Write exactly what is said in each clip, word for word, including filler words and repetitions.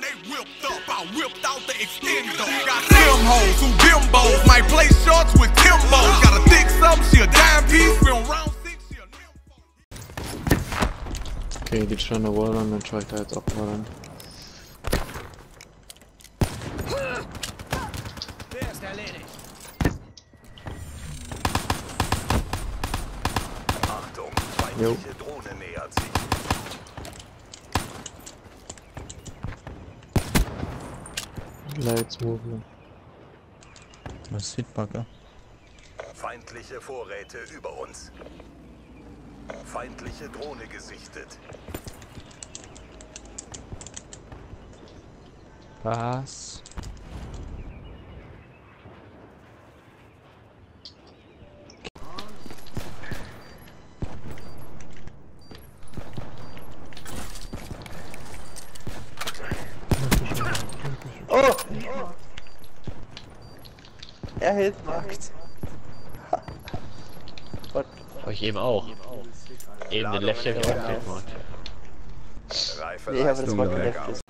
they whipped up, I whipped out the extendo. Got them hoes who bimbos, might play shorts with Timbos. Got a thick sub, she a dime piece, we on round six, she a nympho. Okay, die schon eine Wall an, dann schaue ich da jetzt auch mal ran. Der ist erledigt. Achtung, feindliche Drohne nähert sich. Lights movement. Was ist Hitmarker? Feindliche Vorräte über uns. Feindliche Drohne gesichtet. Was? Oh! Er Hitmarkt. Euch eben auch. Eben den Left Hand auch Hitmark. Reife Nee, aber das war kein Leistung. Left.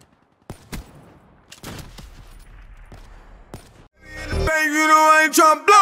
Baby, you know I ain't tryna blow.